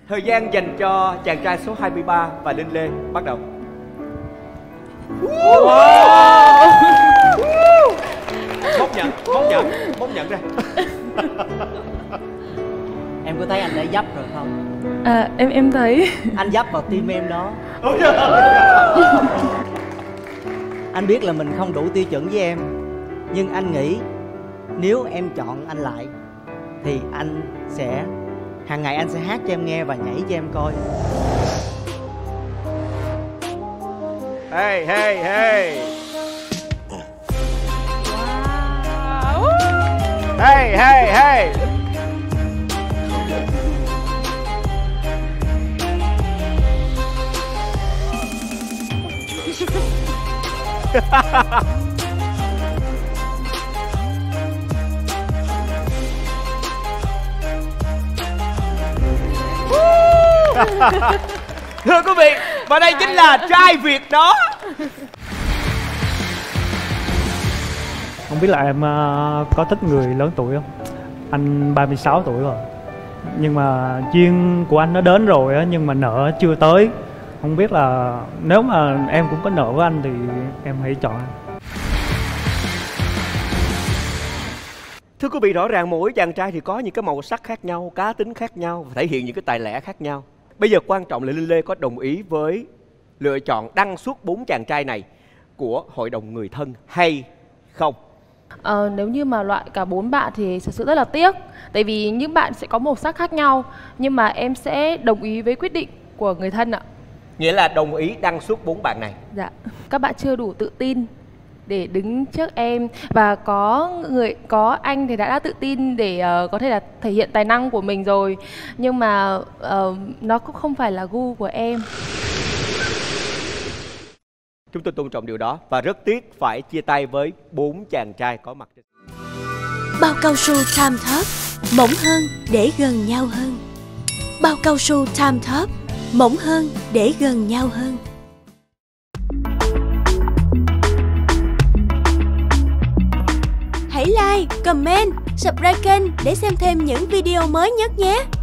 Thời gian dành cho chàng trai số 23 và Linh Lê bắt đầu. Wow. Móc nhận ra. Em có thấy anh đã dấp rồi không? Em thấy. Anh dấp vào tim em đó. Anh biết là mình không đủ tiêu chuẩn với em, nhưng anh nghĩ nếu em chọn anh lại thì anh sẽ hàng ngày anh sẽ hát cho em nghe và nhảy cho em coi. Hey. Wow. Hey. Thưa quý vị, và đây chính là trai Việt đó. Không biết là em có thích người lớn tuổi không? Anh 36 tuổi rồi, nhưng mà duyên của anh nó đến rồi á, nhưng mà nợ chưa tới. Không biết là nếu mà em cũng có nợ với anh thì em hãy chọn anh. Thưa quý vị, rõ ràng mỗi chàng trai thì có những cái màu sắc khác nhau, cá tính khác nhau và thể hiện những cái tài lẻ khác nhau. Bây giờ quan trọng là Linh Lê có đồng ý với lựa chọn đăng xuất 4 chàng trai này của hội đồng người thân hay không? Nếu như mà loại cả 4 bạn thì thực sự rất là tiếc. Tại vì những bạn sẽ có màu sắc khác nhau. Nhưng mà em sẽ đồng ý với quyết định của người thân ạ. Nghĩa là đồng ý đăng xuất 4 bạn này. Dạ. Các bạn chưa đủ tự tin để đứng trước em. Và có anh thì đã tự tin để có thể là thể hiện tài năng của mình rồi. Nhưng mà nó cũng không phải là gu của em. Chúng tôi tôn trọng điều đó và rất tiếc phải chia tay với 4 chàng trai có mặt. Bao cao su Time Top, mỏng hơn để gần nhau hơn. Bao cao su Time Top, mỏng hơn để gần nhau hơn. Hãy like, comment, subscribe kênh để xem thêm những video mới nhất nhé.